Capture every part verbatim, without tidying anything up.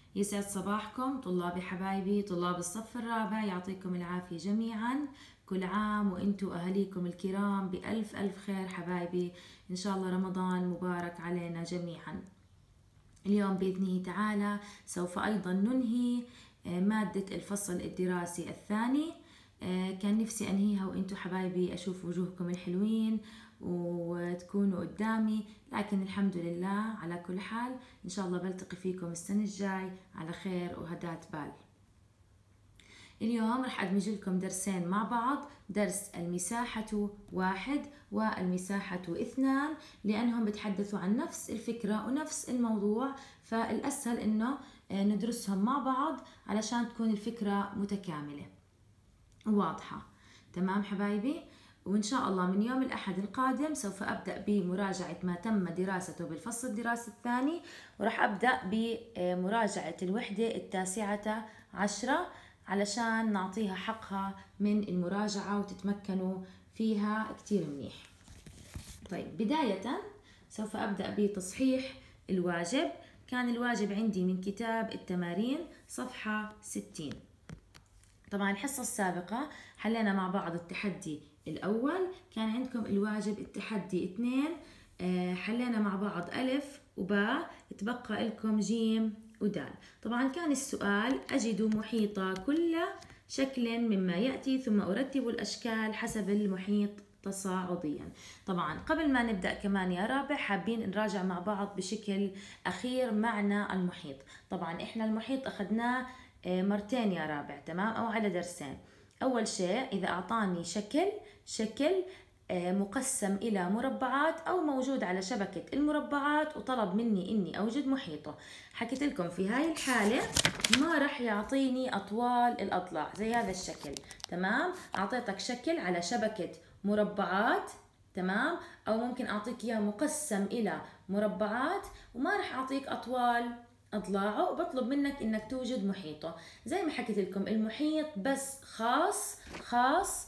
يسعد صباحكم طلابي حبايبي طلاب الصف الرابع، يعطيكم العافية جميعا. كل عام وانتم أهليكم الكرام بألف ألف خير حبايبي. إن شاء الله رمضان مبارك علينا جميعا. اليوم بإذنه تعالى سوف أيضا ننهي مادة الفصل الدراسي الثاني. كان نفسي أنهيها وانتم حبايبي أشوف وجوهكم الحلوين وتكونوا قدامي، لكن الحمد لله على كل حال. إن شاء الله بلتقي فيكم السنة الجاي على خير وهداة بال. اليوم رح أدمج لكم درسين مع بعض، درس المساحة واحد والمساحة اثنان، لأنهم بتحدثوا عن نفس الفكرة ونفس الموضوع، فالأسهل إنه ندرسهم مع بعض علشان تكون الفكرة متكاملة وواضحة. تمام حبايبي؟ وإن شاء الله من يوم الأحد القادم سوف أبدأ بمراجعة ما تم دراسته بالفصل الدراسي الثاني، ورح أبدأ بمراجعة الوحدة التاسعة عشرة علشان نعطيها حقها من المراجعة وتتمكنوا فيها كتير منيح. طيب بداية سوف أبدأ بتصحيح الواجب. كان الواجب عندي من كتاب التمارين صفحة ستين. طبعا الحصة السابقة حلينا مع بعض التحدي الأول، كان عندكم الواجب التحدي اثنين، حلينا مع بعض ألف وباء، تبقى لكم جيم ودال. طبعا كان السؤال: أجد محيط كل شكل مما يأتي ثم أرتب الأشكال حسب المحيط تصاعديا. طبعا قبل ما نبدأ كمان يا رابع حابين نراجع مع بعض بشكل أخير معنى المحيط. طبعا إحنا المحيط أخذناه مرتين يا رابع، تمام، أو على درسين. أول شيء إذا أعطاني شكل شكل مقسم إلى مربعات أو موجود على شبكة المربعات وطلب مني إني أوجد محيطه، حكيت لكم في هاي الحالة ما رح يعطيني أطوال الأضلاع زي هذا الشكل. تمام، أعطيتك شكل على شبكة مربعات، تمام، أو ممكن أعطيك إياه مقسم إلى مربعات وما رح أعطيك أطوال أضلاعه، وبطلب منك إنك توجد محيطه. زي ما حكيت لكم المحيط بس خاص خاص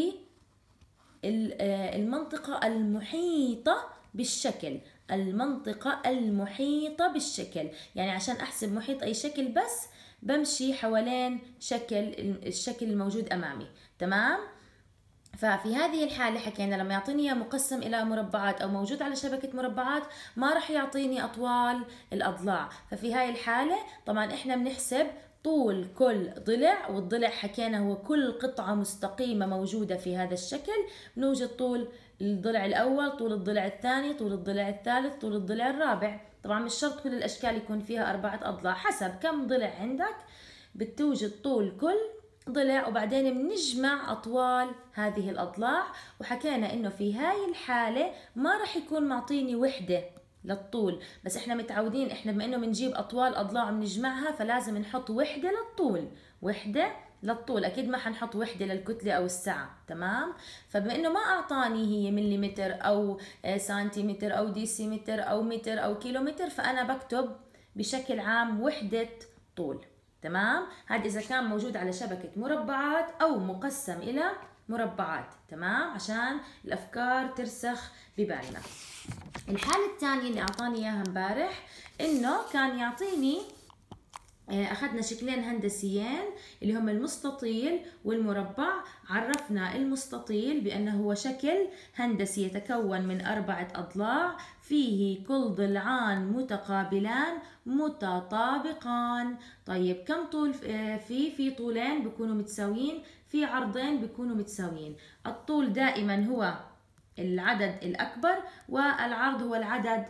بالمنطقة المحيطة بالشكل، المنطقة المحيطة بالشكل، يعني عشان أحسب محيط أي شكل بس بمشي حوالين شكل الشكل الموجود أمامي. تمام، ففي هذه الحالة حكينا لما يعطيني مقسم إلى مربعات أو موجود على شبكة مربعات ما راح يعطيني أطوال الأضلاع. ففي هاي الحالة طبعا إحنا بنحسب طول كل ضلع، والضلع حكينا هو كل قطعة مستقيمة موجودة في هذا الشكل. بنوجد طول الضلع الأول، طول الضلع الثاني، طول الضلع الثالث، طول الضلع الرابع. طبعا مش شرط كل الأشكال يكون فيها أربعة أضلاع، حسب كم ضلع عندك بتوجد طول كل ضلع، وبعدين بنجمع أطوال هذه الأضلاع. وحكينا إنه في هاي الحالة ما رح يكون معطيني وحدة للطول، بس إحنا متعودين إحنا بما إنه بنجيب أطوال أضلاع بنجمعها فلازم نحط وحدة للطول، وحدة للطول، أكيد ما حنحط وحدة للكتلة أو السعة. تمام، فبما إنه ما أعطاني هي مليمتر أو سنتيمتر أو ديسيمتر أو متر أو كيلومتر، فأنا بكتب بشكل عام وحدة طول. تمام، هذا إذا كان موجود على شبكة مربعات أو مقسم إلى مربعات. تمام، عشان الأفكار ترسخ ببالنا. الحالة الثانية اللي أعطاني إياها امبارح إنه كان يعطيني أخذنا شكلين هندسيين اللي هم المستطيل والمربع. عرفنا المستطيل بأنه هو شكل هندسي يتكون من أربعة أضلاع فيه كل ضلعان متقابلان متطابقان. طيب كم طول فيه؟ في طولين بيكونوا متساويين، في عرضين بيكونوا متساويين. الطول دائما هو العدد الأكبر والعرض هو العدد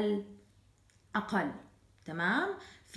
الأقل. تمام،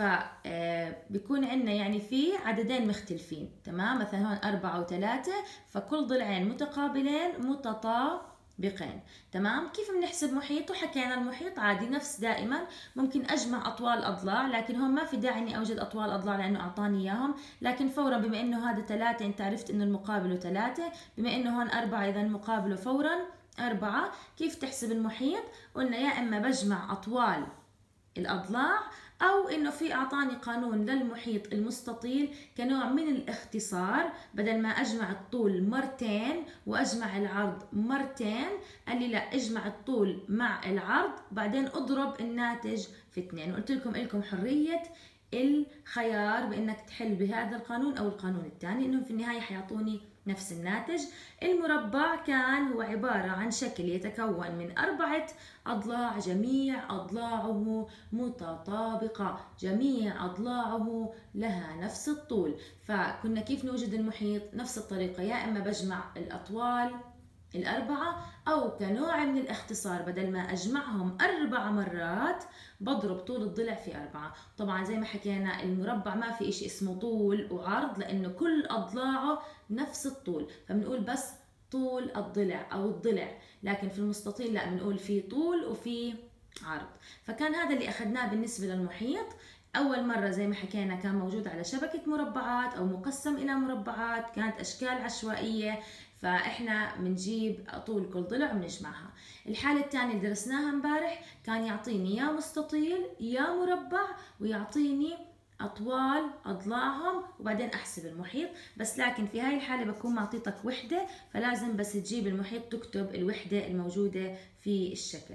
فبيكون عندنا يعني في عددين مختلفين. تمام، مثلا هون أربعة وثلاثة، فكل ضلعين متقابلين متطابقين. تمام، كيف بنحسب محيطه؟ حكينا المحيط عادي نفس دائما، ممكن أجمع أطوال أضلاع، لكن هون ما في داعي إني أوجد أطوال أضلاع لأنه أعطاني إياهم. لكن فورا بما إنه هذا ثلاثة أنت عرفت إنه المقابله ثلاثة، بما إنه هون أربعة إذا المقابله فورا أربعة. كيف تحسب المحيط؟ قلنا يا إما بجمع أطوال الأضلاع أو إنه في أعطاني قانون للمحيط المستطيل كنوع من الاختصار، بدل ما أجمع الطول مرتين وأجمع العرض مرتين قال لي لا، اجمع الطول مع العرض بعدين أضرب الناتج في اثنين. وقلت لكم إلكم حرية الخيار بانك تحل بهذا القانون او القانون الثاني، انهم في النهايه حيعطوني نفس الناتج. المربع كان هو عباره عن شكل يتكون من اربعه اضلاع، جميع اضلاعه متطابقه، جميع اضلاعه لها نفس الطول. فكنا كيف نوجد المحيط؟ نفس الطريقه، يا اما بجمع الاطوال الأربعة، أو كنوع من الاختصار بدل ما أجمعهم أربع مرات بضرب طول الضلع في أربعة. طبعا زي ما حكينا المربع ما في إشي اسمه طول وعرض، لأنه كل أضلاعه نفس الطول، فبنقول بس طول الضلع أو الضلع. لكن في المستطيل لا، بنقول في طول وفي عرض. فكان هذا اللي أخذناه بالنسبة للمحيط. أول مرة زي ما حكينا كان موجود على شبكة مربعات أو مقسم إلى مربعات، كانت أشكال عشوائية، فإحنا بنجيب طول كل ضلع وبنجمعها. الحالة الثانية اللي درسناها امبارح كان يعطيني يا مستطيل يا مربع ويعطيني أطوال أضلاعهم وبعدين أحسب المحيط. بس لكن في هاي الحالة بكون معطيتك وحدة، فلازم بس تجيب المحيط تكتب الوحدة الموجودة في الشكل.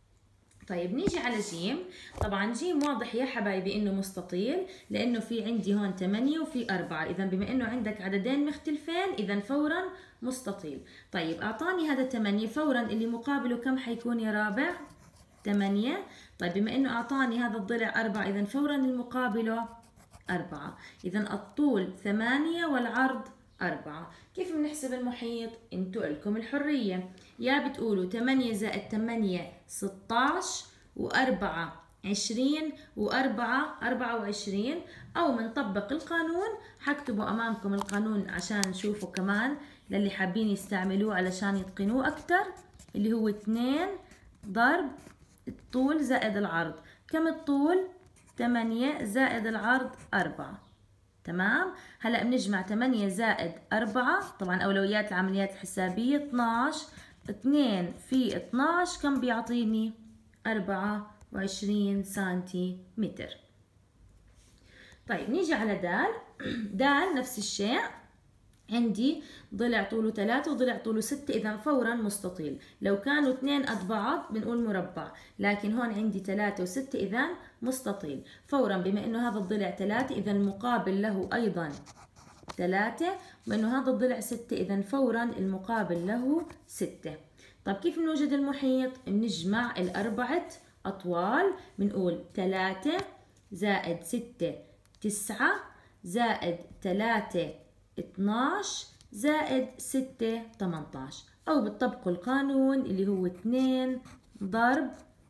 طيب نيجي على جيم. طبعا جيم واضح يا حبايبي انه مستطيل، لانه في عندي هون ثمانية وفي أربعة، اذا بما انه عندك عددين مختلفين اذا فورا مستطيل. طيب اعطاني هذا ثمانية، فورا اللي مقابله كم حيكون يا رابع؟ ثمانية. طيب بما انه اعطاني هذا الضلع أربعة، اذا فورا المقابله أربعة، اذا الطول ثمانية والعرض أربعة. كيف بنحسب المحيط؟ انتوا لكم الحرية، يا بتقولوا ثمانية زائد ثمانية ستة عشر وأربعة عشرين وأربعة أربعة وعشرين، أو منطبق القانون. حكتبوا أمامكم القانون عشان نشوفوا كمان للي حابين يستعملوه علشان يتقنوه أكتر، اللي هو اثنين ضرب الطول زائد العرض. كم الطول؟ ثمانية زائد العرض أربعة. تمام. هلا بنجمع ثمانية زائد أربعة، طبعا أولويات العمليات الحسابية اثناعش، اثنين في اثناعش كم بيعطيني؟ أربعة وعشرين سنتيمتر. طيب نيجي على دال. دال نفس الشيء، عندي ضلع طوله ثلاثة وضلع طوله ستة، إذا فورا مستطيل. لو كانوا اثنين قد بعض بنقول مربع، لكن هون عندي ثلاثة وستة إذا مستطيل. فورا بما إنه هذا الضلع ثلاثة إذا المقابل له أيضا ثلاثة، وإنه هذا الضلع ستة إذا فورا المقابل له ستة. طب كيف بنوجد المحيط؟ بنجمع الأربعة أطوال، بنقول ثلاثة زائد ستة تسعة زائد ثلاثة اثناعش زائد ستة ثمانية عشر، أو بتطبقوا القانون اللي هو اثنين ضرب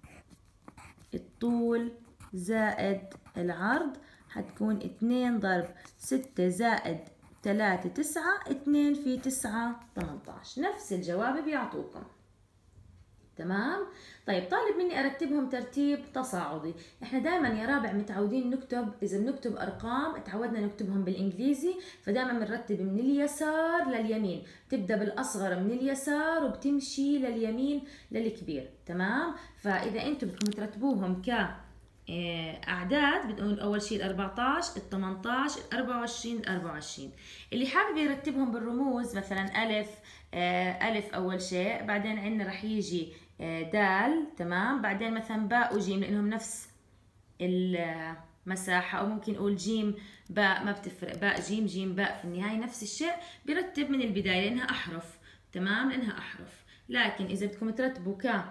الطول زائد العرض، حتكون اثنين ضرب ستة زائد ثلاثة تسعة، اثنين في تسعة ثمانية عشر. نفس الجواب بيعطوكم. تمام. طيب طالب مني ارتبهم ترتيب تصاعدي. احنا دائما يا رابع متعودين نكتب، اذا بنكتب ارقام تعودنا نكتبهم بالانجليزي، فدائما بنرتب من اليسار لليمين، تبدا بالاصغر من اليسار وبتمشي لليمين للكبير. تمام. فاذا انتم بدكم ترتبوهم ك اعداد بنقول اول شيء ال أربعة عشر ال ثمانية عشر ال أربعة وعشرين ال أربعة وعشرين. اللي حابب يرتبهم بالرموز مثلا الف، ألف أول شيء، بعدين عندنا رح يجي دال، تمام، بعدين مثلا باء وجيم لأنهم نفس المساحة، أو ممكن نقول جيم باء ما بتفرق، باء جيم جيم باء في النهاية نفس الشيء. برتب من البداية لأنها أحرف. تمام، لأنها أحرف. لكن إذا بدكم ترتبوا ك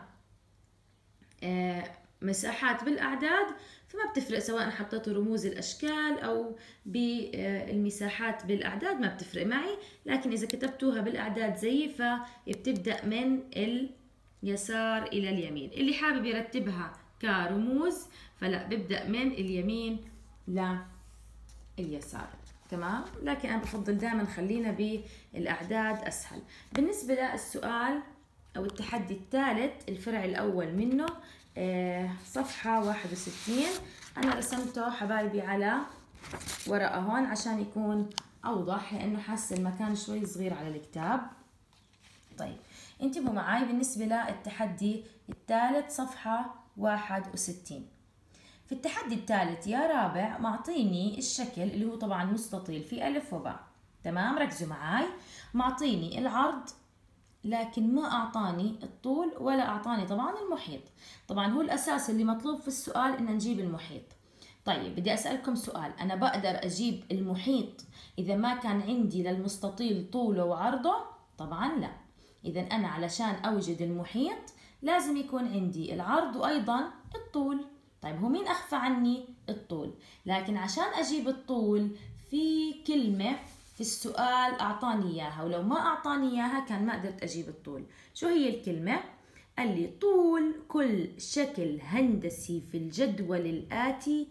مساحات بالأعداد فما بتفرق، سواء حطيتوا رموز الأشكال أو بالمساحات بالأعداد ما بتفرق معي. لكن إذا كتبتوها بالأعداد زي فبتبدأ من اليسار إلى اليمين. اللي حابب يرتبها كرموز فلا، ببدأ من اليمين لليسار. تمام. لكن أنا بفضل دائما خلينا بالأعداد أسهل. بالنسبة للسؤال أو التحدي الثالث الفرع الأول منه، صفحة واحد وستين، أنا رسمته حبايبي على ورقة هون عشان يكون أوضح، لأنه حاسة المكان شوي صغير على الكتاب. طيب انتبهوا معي بالنسبة للتحدي الثالث صفحة واحد وستين. في التحدي الثالث يا رابع معطيني الشكل اللي هو طبعا مستطيل في ألف وباء. تمام، ركزوا معي. معطيني العرض لكن ما أعطاني الطول ولا أعطاني طبعا المحيط. طبعا هو الأساس اللي مطلوب في السؤال إن نجيب المحيط. طيب بدي أسألكم سؤال، أنا بقدر أجيب المحيط إذا ما كان عندي للمستطيل طوله وعرضه؟ طبعا لا. إذا أنا علشان أوجد المحيط لازم يكون عندي العرض وأيضا الطول. طيب هو مين أخفى عني؟ الطول. لكن عشان أجيب الطول في كلمة في السؤال أعطاني إياها، ولو ما أعطاني إياها كان ما قدرت أجيب الطول. شو هي الكلمة؟ قال لي طول كل شكل هندسي في الجدول الآتي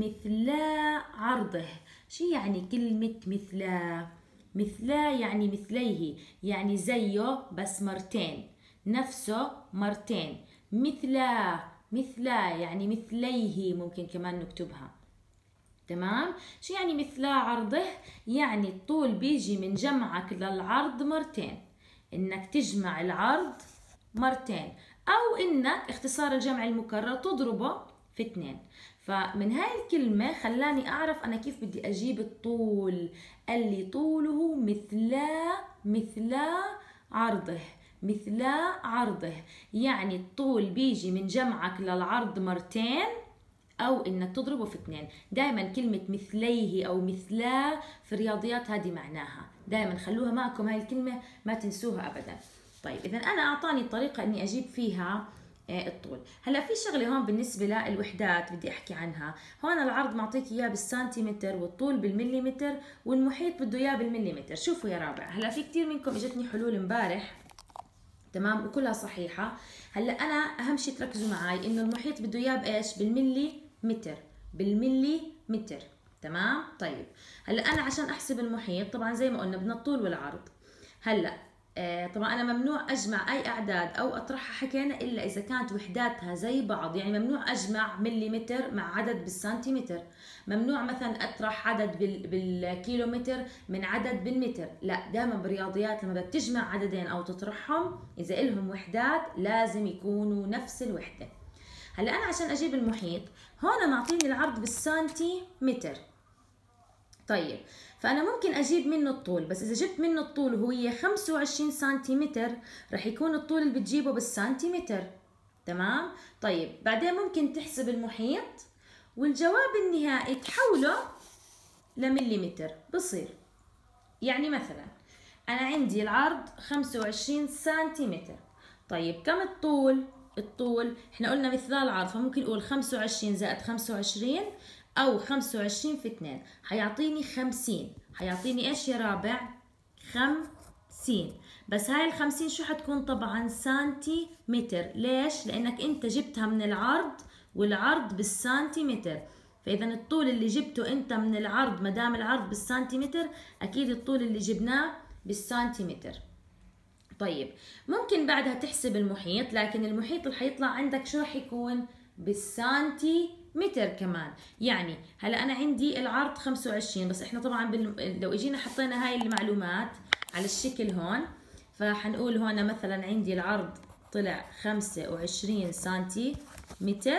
مثلا عرضه. شو يعني كلمة مثلا؟ مثلا يعني مثليه، يعني زيه بس مرتين، نفسه مرتين. مثلا مثلا يعني مثليه ممكن كمان نكتبها. تمام؟ شو يعني مثلا عرضه؟ يعني الطول بيجي من جمعك للعرض مرتين، انك تجمع العرض مرتين، او انك اختصار الجمع المكرر تضربه في اثنين. فمن هاي الكلمة خلاني اعرف انا كيف بدي اجيب الطول. قال لي طوله مثلا مثلا عرضه، مثلا عرضه، يعني الطول بيجي من جمعك للعرض مرتين او انك تضربه في اثنين. دائما كلمة مثليه او مثلا في الرياضيات هذه معناها، دائما خلوها معكم هاي الكلمة ما تنسوها ابدا. طيب اذا انا اعطاني طريقة اني اجيب فيها الطول. هلا في شغله هون بالنسبه للوحدات بدي احكي عنها. هون العرض معطيك اياه بالسنتيمتر والطول بالمليمتر والمحيط بده اياه بالمليمتر. شوفوا يا رابع، هلا في كثير منكم اجتني حلول امبارح تمام وكلها صحيحه. هلا انا اهم شيء تركزوا معي انه المحيط بده اياه بايش؟ بالمليمتر، بالمليمتر. تمام. طيب هلا انا عشان احسب المحيط طبعا زي ما قلنا بدنا الطول والعرض. هلا آه طبعا انا ممنوع اجمع اي اعداد او اطرحها حكينا الا اذا كانت وحداتها زي بعض، يعني ممنوع اجمع مليمتر مع عدد بالسنتيمتر، ممنوع مثلا اطرح عدد بال بالكيلومتر من عدد بالمتر، لا دائما بالرياضيات لما بدك تجمع عددين او تطرحهم اذا الهم وحدات لازم يكونوا نفس الوحده. هلا انا عشان اجيب المحيط هون معطيني العرض بالسنتيمتر. طيب فأنا ممكن أجيب منه الطول، بس إذا جبت منه الطول وهي خمسة وعشرين سنتيمتر رح يكون الطول اللي بتجيبه بالسنتيمتر. تمام؟ طيب بعدين ممكن تحسب المحيط والجواب النهائي تحوله لمليمتر بصير. يعني مثلا أنا عندي العرض خمسة وعشرين سنتيمتر. طيب كم الطول؟ الطول احنا قلنا مثال العرض فممكن نقول خمسة وعشرين زائد خمسة وعشرين أو خمسة وعشرين في اثنين حيعطيني خمسين. حيعطيني إيش يا رابع؟ خمسين. بس هاي الخمسين شو حتكون؟ طبعا سنتيمتر. ليش؟ لأنك أنت جبتها من العرض والعرض بالسنتيمتر، فإذا الطول اللي جبته أنت من العرض مدام العرض بالسنتيمتر أكيد الطول اللي جبناه بالسنتيمتر. طيب ممكن بعدها تحسب المحيط، لكن المحيط اللي حيطلع عندك شو رح يكون؟ بالسنتيمتر كمان. يعني هلا انا عندي العرض خمسة وعشرين، بس احنا طبعا بال... لو اجينا حطينا هاي المعلومات على الشكل هون فحنقول هون مثلا عندي العرض طلع خمسة وعشرين سنتيمتر.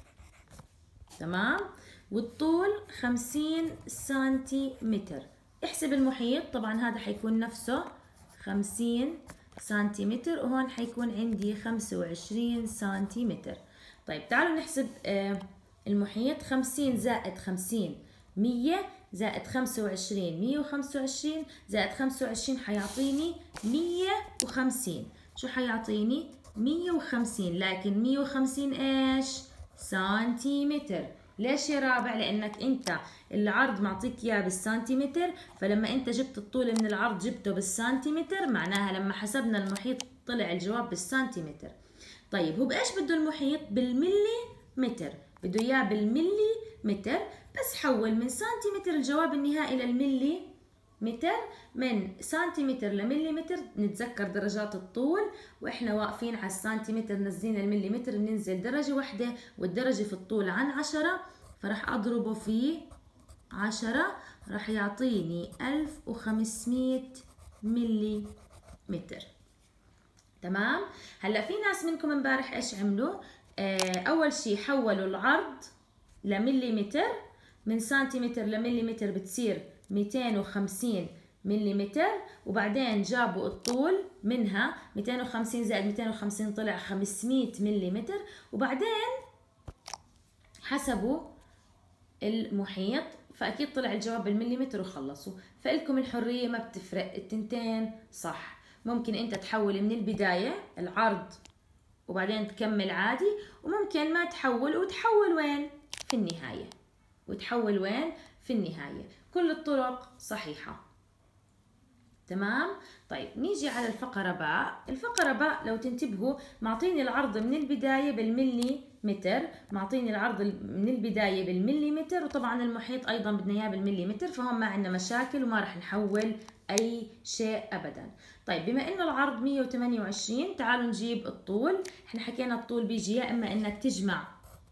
تمام. والطول خمسين سنتيمتر. احسب المحيط، طبعا هذا حيكون نفسه خمسين سنتيمتر وهون حيكون عندي خمسة وعشرين سنتيمتر. طيب تعالوا نحسب آه المحيط. خمسين زائد خمسين مية زائد خمسة وعشرين مية وخمسة وعشرين زائد خمسة وعشرين حيعطيني مية وخمسين. شو حيعطيني؟ مية وخمسين. لكن مية وخمسين ايش؟ سنتيمتر. ليش يا رابع؟ لانك انت العرض معطيك اياه بالسنتيمتر، فلما انت جبت الطول من العرض جبته بالسنتيمتر، معناها لما حسبنا المحيط طلع الجواب بالسنتيمتر. طيب هو بايش بده المحيط؟ بالمليمتر، بده اياه بالمليمتر، بس حول من سنتيمتر الجواب النهائي للملي متر، من سنتيمتر لمليمتر. نتذكر درجات الطول واحنا واقفين على السنتيمتر نزلنا المليمتر بننزل درجة واحدة، والدرجة في الطول عن عشرة، فراح اضربه في عشرة راح يعطيني ألف وخمسمية ملي متر. تمام. هلا في ناس منكم امبارح ايش عملوا؟ آه اول شيء حولوا العرض لمليمتر، من سنتيمتر لمليمتر بتصير مئتين وخمسين مليمتر، وبعدين جابوا الطول منها مئتين وخمسين زائد مئتين وخمسين طلع خمسمية مليمتر، وبعدين حسبوا المحيط، فأكيد طلع الجواب بالمليمتر وخلصوا. فإلكم الحرية، ما بتفرق، التنتين صح. ممكن أنت تحول من البداية العرض وبعدين تكمل عادي، وممكن ما تحول وتحول وين؟ في النهاية. وتحول وين؟ في النهاية. كل الطرق صحيحة. تمام؟ طيب نيجي على الفقرة باء. الفقرة باء لو تنتبهوا معطيني العرض من البداية بالملي متر، معطيني العرض من البداية بالملي متر، وطبعا المحيط أيضا بدنا إياه بالملي متر، فهم ما عندنا مشاكل وما رح نحول أي شيء أبدا. طيب بما إنه العرض مية وثمانية وعشرين، تعالوا نجيب الطول. إحنا حكينا الطول بيجي يا إما إنك تجمع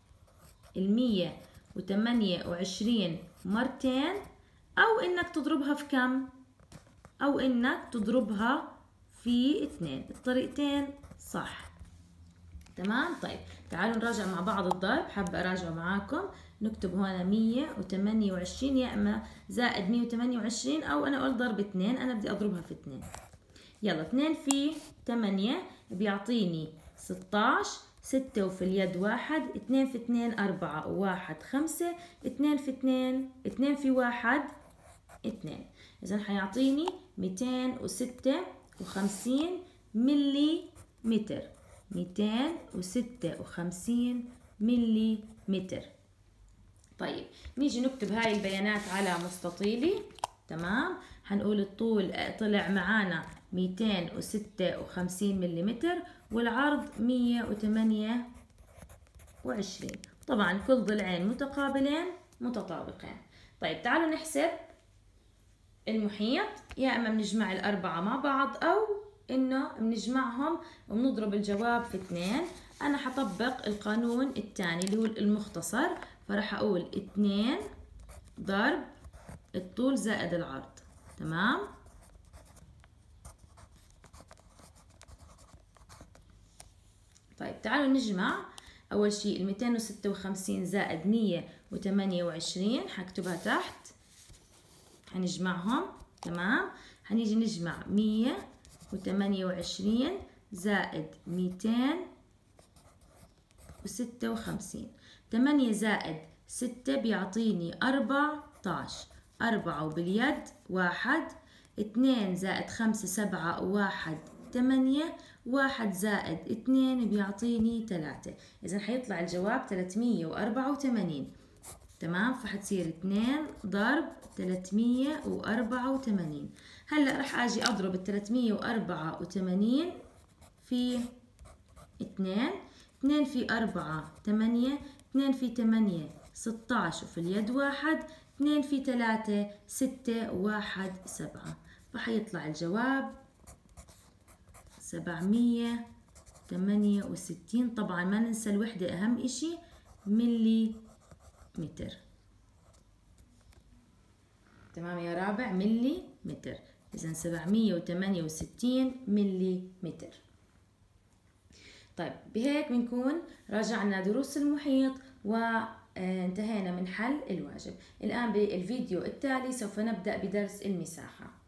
المية وثمانية وعشرين مرتين، أو إنك تضربها في كم؟ أو إنك تضربها في اثنين. الطريقتين صح. تمام؟ طيب تعالوا نراجع مع بعض الضرب. حابة أراجع معاكم. نكتب هون مية وثمانية وعشرين يا إما زائد مية وثمانية وعشرين، أو أنا قلت ضرب اثنين، أنا بدي أضربها في اثنين. يلا اثنين في ثمانية بيعطيني ستة عشر، ستة وفي اليد واحد، اثنين في اثنين أربعة، وواحد خمسة، اثنين في اثنين، اثنين في واحد اثنين. إذا حيعطيني مئتين وستة وخمسين ملي متر. مئتين وستة وخمسين ملي متر. طيب نيجي نكتب هاي البيانات على مستطيلي. تمام؟ هنقول الطول طلع معانا مئتين وستة وخمسين ملي متر، والعرض مية وثمانية وعشرين. طبعا كل ضلعين متقابلين متطابقين. طيب تعالوا نحسب المحيط. يا اما بنجمع الاربعه مع بعض، او انه بنجمعهم وبنضرب الجواب في اثنين. انا حطبق القانون الثاني اللي هو المختصر، فراح اقول اثنين ضرب الطول زائد العرض. تمام؟ طيب تعالوا نجمع. اول شيء ال مئتين وستة وخمسين زائد مية وثمانية وعشرين حكتبها تحت، هنجمعهم. تمام؟ هنيجي نجمع مية وثمانية وعشرين زائد مئتين وستة وخمسين. ثمانية زائد ستة بيعطيني أربعة عشر، أربعة وباليد واحد، اثنين زائد خمسة سبعة، وواحد ثمانية، واحد زائد اثنين بيعطيني ثلاثة. إذا حيطلع الجواب ثلاثمية وأربعة وثمانين. تمام؟ فحتصير اثنين ضرب ثلاثمية وأربعة وثمانين. هلا رح اجي اضرب ال ثلاثمية وأربعة وثمانين في اثنين. اثنين في أربعة ثمانية، اثنين في ثمانية ستة عشر، وفي اليد واحد، اثنين في ثلاثة ستة، وواحد سبعة. فحيطلع الجواب سبعمية وثمانية وستين. طبعا ما ننسى الوحدة أهم إشي ملي متر. تمام يا رابع؟ ملي متر. إذا سبعمية وثمانية وستين ملي متر. طيب بهيك بنكون راجعنا دروس المحيط وانتهينا من حل الواجب. الآن بالفيديو التالي سوف نبدأ بدرس المساحة.